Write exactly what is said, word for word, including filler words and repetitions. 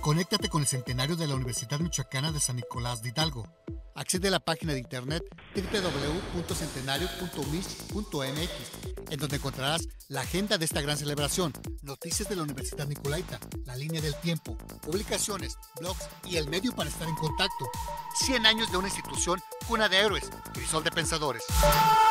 Conéctate con el centenario de la Universidad Michoacana de San Nicolás de Hidalgo. Accede a la página de internet doble u doble u doble u punto centenario punto u m i s punto m x, en donde encontrarás la agenda de esta gran celebración, noticias de la Universidad Nicolaita, la línea del tiempo, publicaciones, blogs y el medio para estar en contacto. cien años de una institución, cuna de héroes, crisol de pensadores.